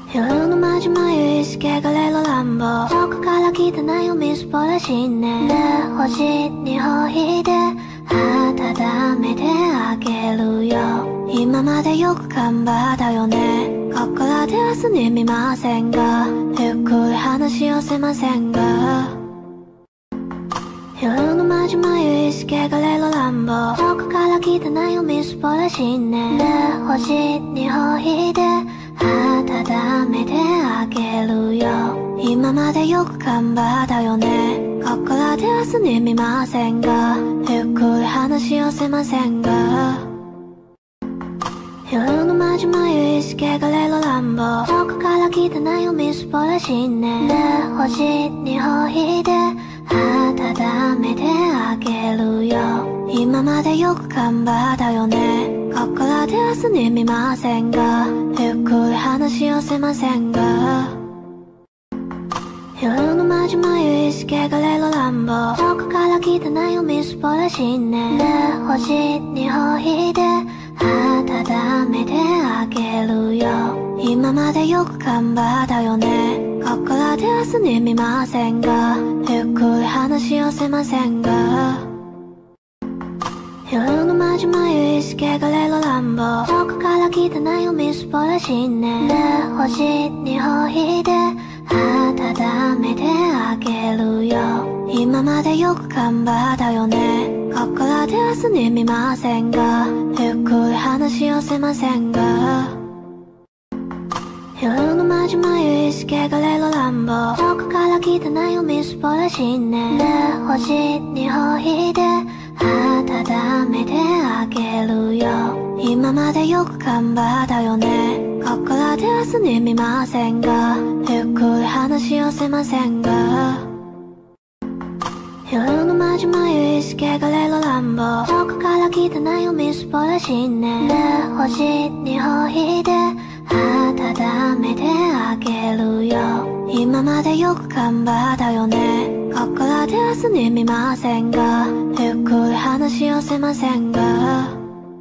夜のまじ眉意識がれる乱暴遠くから来たなよみすぼらしね星にほいで温めてあげるよ今までよく頑張ったよねここらで明日に見ませんがゆっくり話をせませんが夜のまじ眉意識がれる乱暴遠くから来たなよみすぼらしね星にほいで温めてあげるよ今までよく頑張ったよねここらで明日に見ませんがゆっくり話をせませんが夜のまじ眉意識がれる乱暴遠くから来たなよみすぼらしね星にほいで温めてあげるよ今までよく頑張ったよねここらで明日に見ませんがゆっくり話をせませんが夜のまじ眉意識がれる乱暴遠くから来たなよみすぼらしね星にほいで温めてあげるよ今までよく頑張ったよねここらで明日に見ませんがゆっくり話をせませんが夜のまじ眉意識がれる乱暴遠くから来たなよみすぼらしね星にほいで温めてあげるよ今までよく頑張ったよねここらで明日に見ませんがゆっくり話をせませんが夜のまじ眉意識がれる乱暴遠くから来たなよみすぼらしね星にほいで温めてあげるよ今までよく頑張ったよねここらで明日に見ませんがゆっくり話をせませんが夜のまじ眉意識がれる乱暴遠くから来たなよみすぼらしね星にほいで温めてあげるよ今までよく頑張ったよねここらで明日に見ませんがゆっくり話をせませんが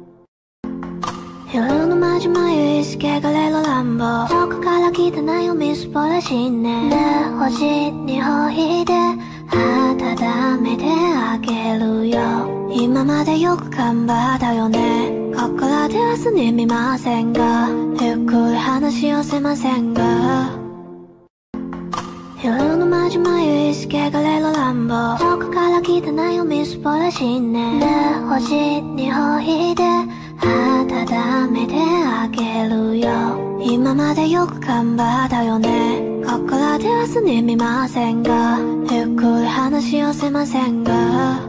夜のまじ眉意識がれる乱暴遠くから来たなよみすぼらしね星にほいで温めてあげるよ今までよく頑張ったよねここらで明日に見ませんがゆっくり話をせませんが夜のまじ眉意識がれる乱暴遠くから来たなよみすぼらしね星にほいで温めてあげるよ今までよく頑張ったよねここらで明日に見ませんがゆっくり話をせませんが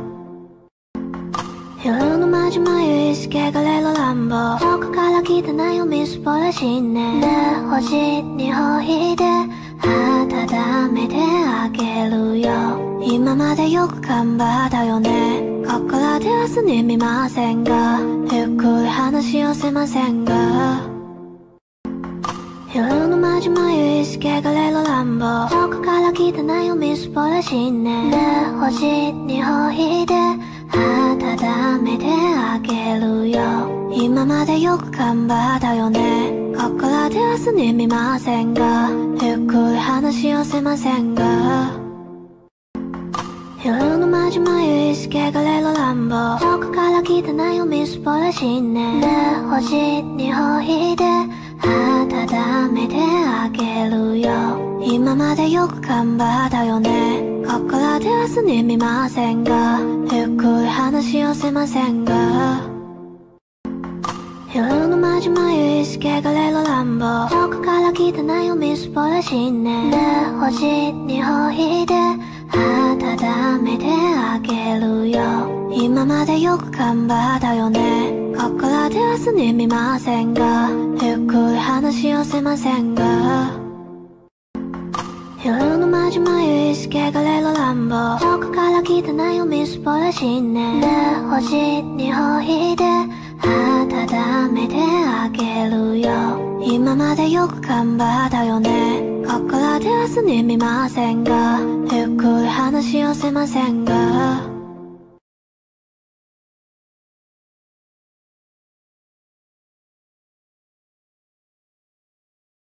夜のまじ眉意識がれる乱暴遠くから来たなよみすぼらしね星にほいで温めてあげるよ今までよく頑張ったよねここらで明日に見ませんがゆっくり話をせませんが夜のまじ眉意識がれる乱暴遠くから来たなよみすぼらしね星にほいで温めてあげるよ今までよく頑張ったよねここらで明日に見ませんがゆっくり話をせませんが夜のまじ眉意識がれる乱暴遠くから来たなよみすぼらしね星にほいで温めてあげるよ今までよく頑張ったよねここらで明日に見ませんがゆっくり話をせませんが夜のまじ眉意識がれる乱暴遠くから来たなよみすぼらしね星にほいで温めてあげるよ今までよく頑張ったよねここらで明日に見ませんがゆっくり話をせませんが夜のまじ眉意識がれる乱暴遠くから来たなよみすぼらしね星にほいで温めてあげるよ今までよく頑張ったよねここらで明日に見ませんがゆっくり話をせませんが